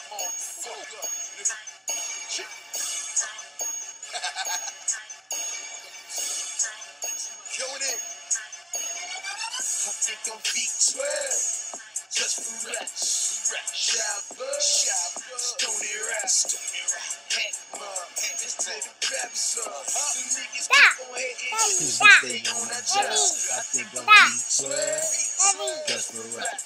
I think I'm V12, just for rap. Stony rap. Heck, it's to the rap song. The niggas keep on hating, stay on our job. I think I'm V12, just for rap.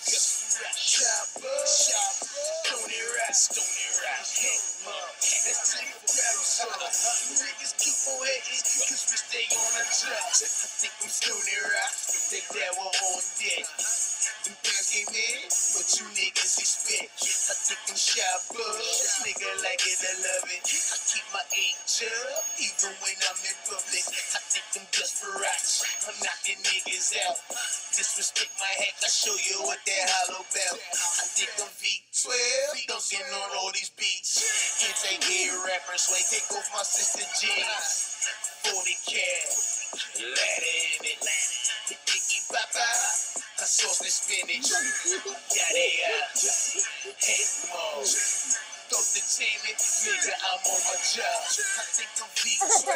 Stony rap. Heck, it's to the rap song. The niggas keep on hating, cause we stay on our job. I think I'm stony rap. They that were on deck. Them things came in, but you niggas expect. I think I'm shy buzz, nigga like it, I love it. I keep my age up, even when I'm in public. I think I'm just for rocks, I'm knocking niggas out. Disrespect my hack, I show you what that hollow belt. I think I'm V12, dunking on all these beats. Anti-gay rappers, wait, take off my sister jeans. 40 cat, ladder in it. The Dicky Papa, I sauce and spinach. Yada yada, head mode. Entertainment, nigga, I'm on my job. I think I'm V12.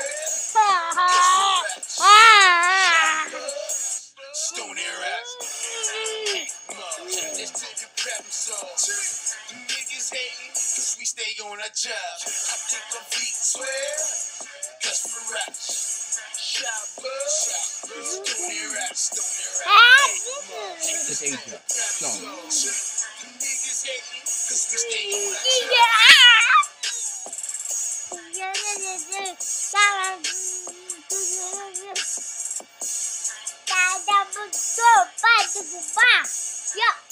Stony rap. Let's take the rap song. The niggas hating, cause we stay on our job. I think I'm V12. Just for rap. Stony rap. It's Asia. No. The niggas hating, cause we stay on our job. Yeah.